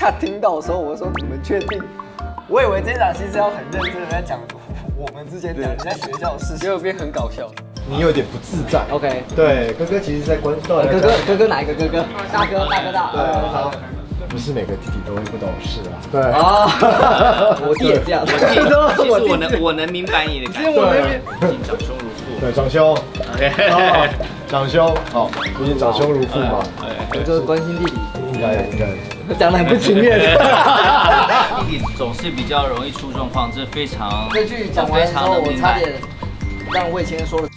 下听到的时候，我说你们确定？我以为这场戏是要很认真的在讲我们之前讲你在学校的事情，结果变很搞笑。 你有点不自在。 OK， 对，哥哥其实在关到哥哥哪一个哥哥？大哥。 对，好。不是每个弟弟都会不懂事啊。对啊，我弟也这样。 其实我能明白你的感觉。 对， 长兄如父。 对，长兄。OK， 长兄，好，毕竟长兄如父嘛。 我就是关心弟弟。 应该。 讲得很不情愿。 弟弟总是比较容易出状况，这非常。 这句讲完之后，我差点让魏谦说了。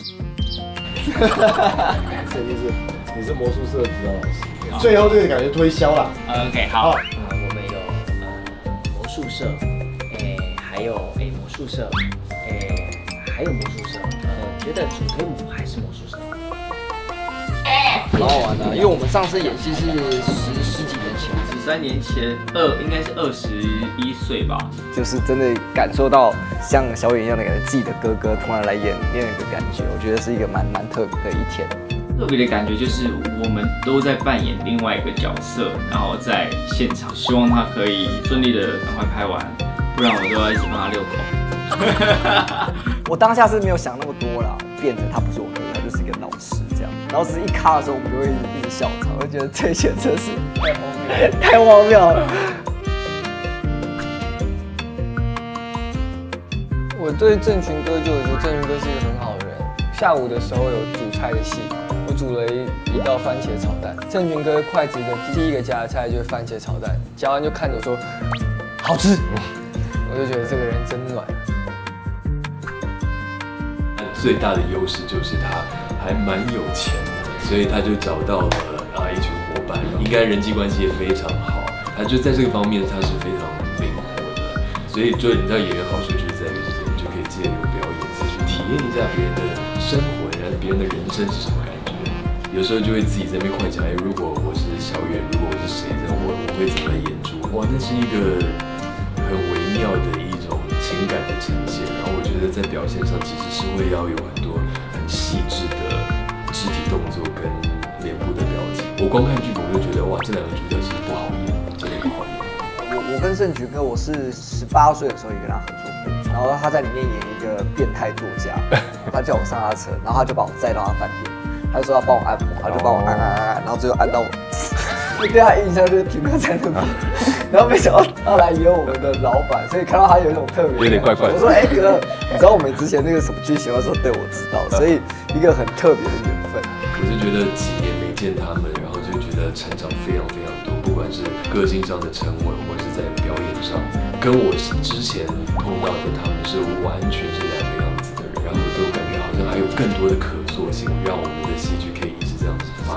所以就是你是魔术社的指导老师。最后这个感觉推销啦。 OK， 好。我们有魔术社，还有魔术社，还有魔术社。觉得主推舞还是魔术社？ 蛮好玩的，因为我们上次演戏是十几年前 ，13年前，应该是21岁吧。 就是真的感受到像小远一样的感觉，自己的哥哥突然来演那个感觉，我觉得是一个蛮特别的一天。 特别的感觉就是我们都在扮演另外一个角色，然后在现场，希望他可以顺利的赶快拍完，不然我都要一直帮他遛狗。 我当下是没有想那么多啦，变成他不是我哥哥，他就是一个老师这样。然后只是一卡的时候，我们就会一直笑场，我觉得这些真是太荒谬了。 我对郑群哥就觉得郑群哥是一个很好的人。下午的时候有煮菜的戏，我煮了一道番茄炒蛋。郑群哥筷子的第一个夹的菜就是番茄炒蛋，夹完就看着我说好吃，我就觉得这个人真暖。 最大的优势就是他还蛮有钱的，所以他就找到了一群伙伴，应该人际关系也非常好。他就在这个方面他是非常灵活的，所以就你知道演员好处就是在于这边，就可以借由表演自己体验一下别人的生活，然后别人的人生是什么感觉。有时候就会自己在那边幻想，如果我是小远，如果我是谁，我会怎么演出？哇，那是一个很微妙的一种情感的呈现。然后我觉得在表现上其实是会要有很多很细致的肢体动作跟脸部的表情。我光看剧本我就觉得哇，这两个主角其实不好演，真的不好演。 我跟盛举哥，我是18岁的时候也跟他合作过，然后他在里面演一个变态作家，他叫我上他车，然后他就把我载到他饭店。他就说要帮我按摩，他就帮我按，然后最后按到我，我对他印象就是停留在那边，然后没想到他来演我们的老板，所以看到他有一种特别， 有点怪怪的。 我说哥，你知道我们之前那个什么剧情？他说对，我知道，所以一个很特别的缘分。 我是觉得几年没见他们，然后就觉得成长非常非常多，不管是个性上的沉稳，或是在表演上，跟我之前碰到的他们是完全是两个样子的人，然后我都感觉好像还有更多的可塑性，让我们的戏剧可以一直这样子。